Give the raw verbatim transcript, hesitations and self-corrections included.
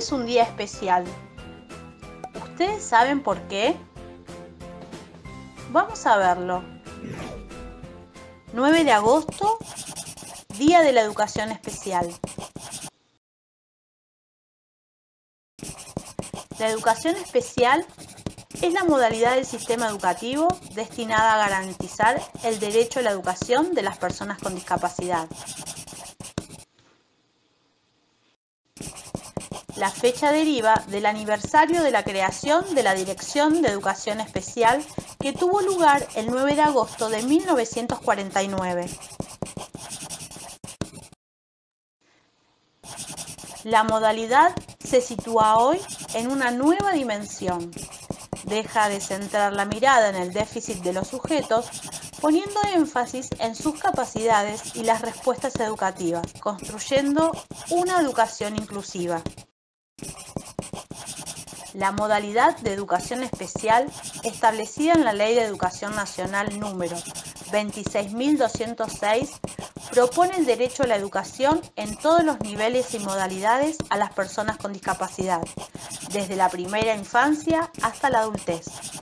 es un día especial. ¿Ustedes saben por qué? Vamos a verlo. nueve de agosto, Día de la Educación Especial. La educación especial es la modalidad del sistema educativo destinada a garantizar el derecho a la educación de las personas con discapacidad. La fecha deriva del aniversario de la creación de la Dirección de Educación Especial, que tuvo lugar el nueve de agosto de mil novecientos cuarenta y nueve. La modalidad se sitúa hoy en una nueva dimensión. Deja de centrar la mirada en el déficit de los sujetos, poniendo énfasis en sus capacidades y las respuestas educativas, construyendo una educación inclusiva. La modalidad de educación especial, establecida en la Ley de Educación Nacional número veintiséis mil doscientos seis, propone el derecho a la educación en todos los niveles y modalidades a las personas con discapacidad, desde la primera infancia hasta la adultez.